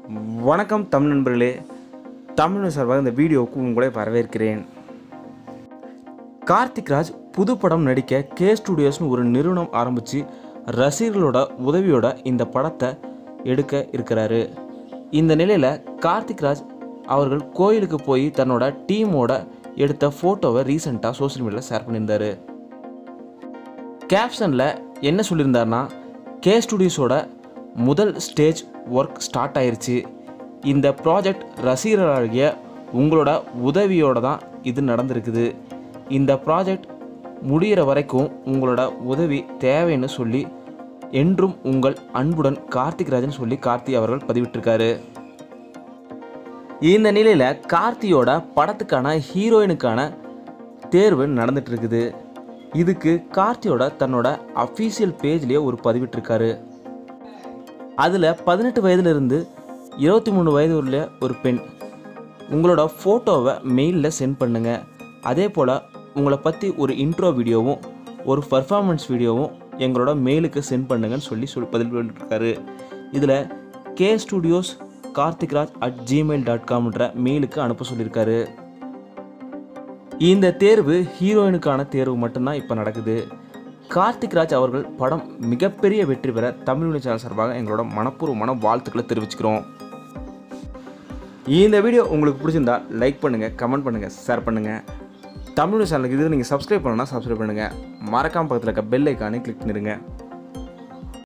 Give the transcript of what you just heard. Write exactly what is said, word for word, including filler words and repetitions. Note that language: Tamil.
வணக்கம் தமிழ் நண்பர்களே, தமிழ் சார்பாக இந்த வீடியோவுக்கு உங்களை வரவேற்கிறேன். கார்த்திக் ராஜ் புது படம் நடிக்க கே ஸ்டுடியோஸ்னு ஒரு நிறுவனம் ஆரம்பித்து ரசிகர்களோட உதவியோட இந்த படத்தை எடுக்க இருக்கிறாரு. இந்த நிலையில் கார்த்திக் ராஜ் அவர்கள் கோயிலுக்கு போய் தன்னோட டீமோட எடுத்த ஃபோட்டோவை ரீசெண்டாக சோஷியல் மீடியாவில் ஷேர் பண்ணியிருந்தார். கேப்ஷனில் என்ன சொல்லியிருந்தாருன்னா, கே ஸ்டுடியோஸோட முதல் ஸ்டேஜ் ஒர்க் ஸ்டார்ட் ஆயிருச்சு. இந்த ப்ராஜெக்ட் ரசிகர்களாகிய உங்களோட உதவியோடு தான் இது நடந்திருக்குது. இந்த ப்ராஜெக்ட் முடிகிற வரைக்கும் உங்களோட உதவி தேவைன்னு சொல்லி என்றும் உங்கள் அன்புடன் கார்த்திக் ராஜன் சொல்லி கார்த்தி அவர்கள் பதிவிட்டிருக்காரு. இந்த நிலையில் கார்த்தியோட படத்துக்கான ஹீரோயினுக்கான தேர்வு நடந்துட்டு இருக்குது. இதுக்கு கார்த்தியோட தன்னோட அஃபீஷியல் பேஜ்லேயே ஒரு பதிவிட்டிருக்காரு. அதில் பதினெட்டு வயதுலேருந்து இருபத்தி மூணு வயது உள்ள ஒரு பெண் உங்களோட ஃபோட்டோவை மெயிலில் சென்ட் பண்ணுங்கள். அதே போல் உங்களை பற்றி ஒரு இன்ட்ரோ வீடியோவும் ஒரு பர்ஃபார்மன்ஸ் வீடியோவும் எங்களோட மெயிலுக்கு சென்ட் பண்ணுங்கன்னு சொல்லி சொல்லி பதில் பண்ணியிருக்காரு. இதில் K studios Karthik Raj at Gmail dot காம்ன்ற மெயிலுக்கு அனுப்ப சொல்லியிருக்காரு. இந்த தேர்வு ஹீரோயினுக்கான தேர்வு மட்டும்தான் இப்போ நடக்குது. கார்த்திக் ராஜ் அவர்கள் படம் மிகப்பெரிய வெற்றி பெற தமிழ் சேனல் சார்பாக எங்களோட மனப்பூர்வமான வாழ்த்துக்களை தெரிவிச்சுக்கிறோம். இந்த வீடியோ உங்களுக்கு பிடிச்சிருந்தா லைக் பண்ணுங்கள், கமெண்ட் பண்ணுங்கள், ஷேர் பண்ணுங்கள். தமிழ் சேனலுக்கு இது நீங்கள் சப்ஸ்கிரைப் பண்ணணும்னா சப்ஸ்கிரைப் பண்ணுங்கள். மறக்காம பக்கத்தில் இருக்க பெல் ஐக்கானை கிளிக் பண்ணிடுங்க.